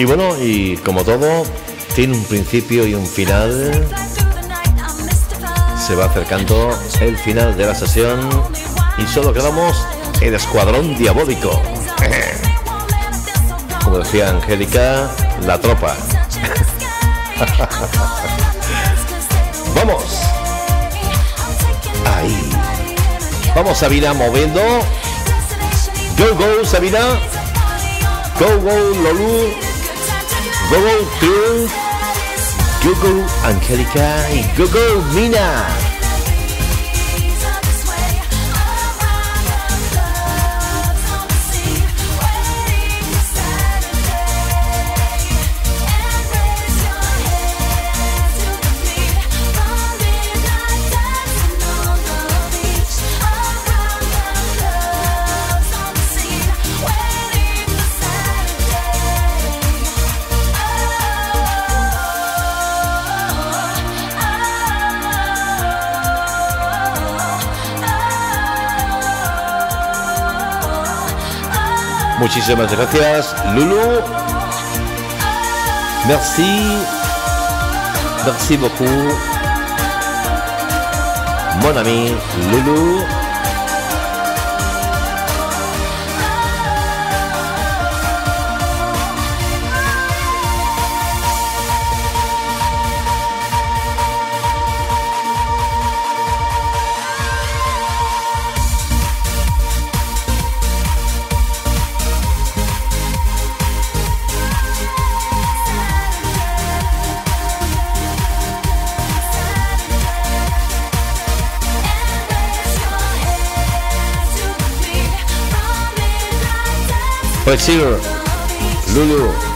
Y bueno, y como todo, tiene un principio y un final. Se va acercando el final de la sesión y solo quedamos el escuadrón diabólico. Como decía Angélica, la tropa. Vamos. Ahí. Vamos, Sabina, moviendo. Go, go, Sabina. Go, go, Lolu. Go, go, Phil. Go, go, Angélica. Y go, go, Mina. Muchísimas gracias, Lulu. Merci. Merci beaucoup. Mon ami, Lulu. Pues sí, Lulu.